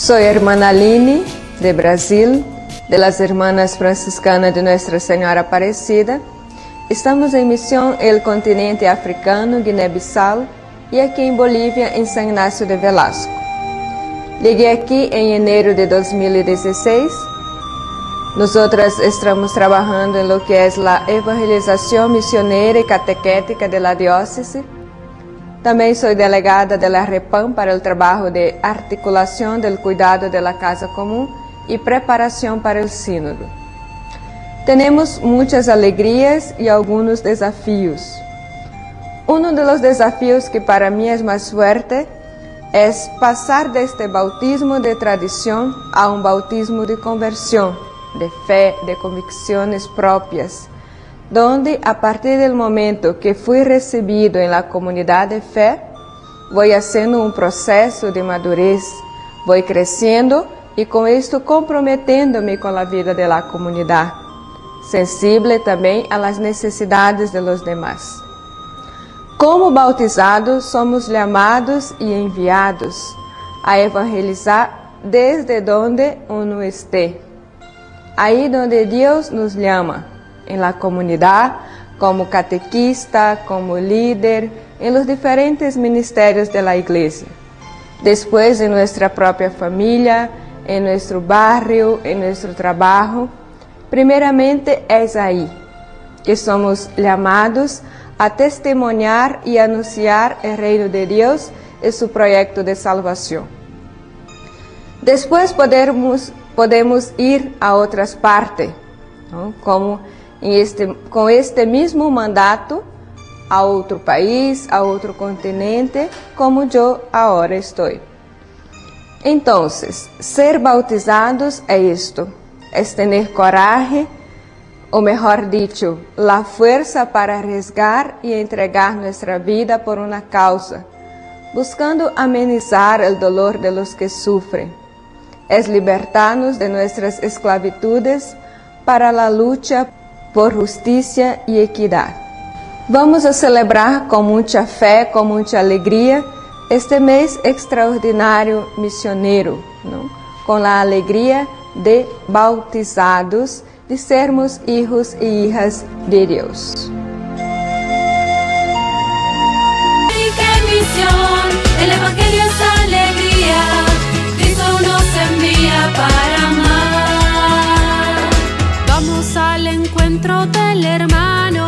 Soy hermana Aline, de Brasil, de las Hermanas Franciscanas de Nuestra Señora Aparecida. Estamos en misión en el continente africano, Guiné-Bissau, y aquí en Bolivia, en San Ignacio de Velasco. Llegué aquí en enero de 2016. Nosotras estamos trabajando en lo que es la evangelización misionera y catequética de la diócesis. También soy delegada de la REPAM para el trabajo de articulación del cuidado de la casa común y preparación para el sínodo. Tenemos muchas alegrías y algunos desafíos. Uno de los desafíos que para mí es más fuerte es pasar de este bautismo de tradición a un bautismo de conversión, de fe, de convicciones propias, donde a partir del momento que fui recibido en la comunidad de fe, voy haciendo un proceso de madurez, voy creciendo y con esto comprometiéndome con la vida de la comunidad, sensible también a las necesidades de los demás. Como bautizados, somos llamados y enviados a evangelizar desde donde uno esté, ahí donde Dios nos llama, en la comunidad, como catequista, como líder, en los diferentes ministerios de la iglesia. Después en nuestra propia familia, en nuestro barrio, en nuestro trabajo. Primeramente es ahí que somos llamados a testimoniar y anunciar el reino de Dios y su proyecto de salvación. Después podemos ir a otras partes, ¿no? Como con este mismo mandato, a otro país, a otro continente, como yo ahora estoy. Entonces, ser bautizados es esto, es tener coraje, o mejor dicho, la fuerza para arriesgar y entregar nuestra vida por una causa, buscando amenizar el dolor de los que sufren. Es libertarnos de nuestras esclavitudes para la lucha por justicia y equidad. Vamos a celebrar con mucha fe, con mucha alegría, este mes extraordinario misionero, ¿no? Con la alegría de bautizados, de sermos hijos e hijas de Dios. ¡Qué misión! El Evangelio es alegría, Cristo nos envía para amar. Vamos al encuentro del hermano.